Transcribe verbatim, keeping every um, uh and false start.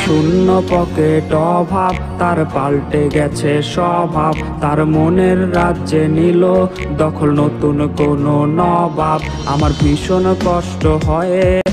শূন্য পকেট অভাব, তার পাল্টে গেছে স্বভাব। তার মনের রাজ্যে নিল দখল নতুন কোনো নবাব। আমার ভীষণ কষ্ট হয়